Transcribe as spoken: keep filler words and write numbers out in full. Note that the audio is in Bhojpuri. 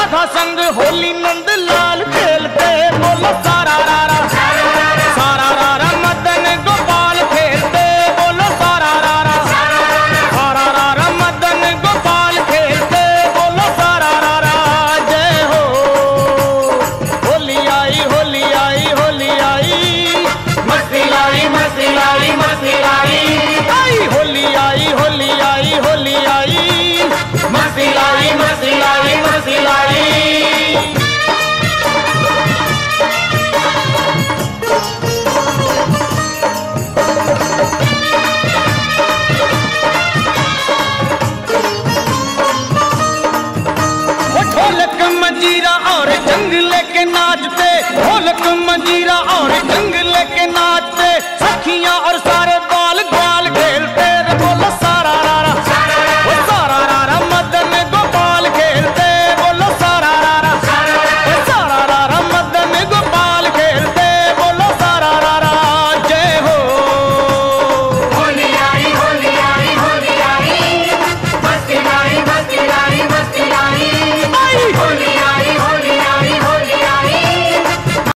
राधा संग होली नंद लाल खेलते, बोलो सारा रारा सारा रारा मदन गोपाल खेलते, बोलो सारा रारा सारा रारा मदन गोपाल खेलते, बोलो सारा रारा। जय हो होली आई होली आई होली आई, मस्ती लाई मस्ती लाई मस्ती लाई आई, होली आई होली आई होली आई, मस्ती लाई मस्ती लाई मस्ती लाई। ढोलक मंजीरा और जंग लेके नाचते, ढोलक मंजीरा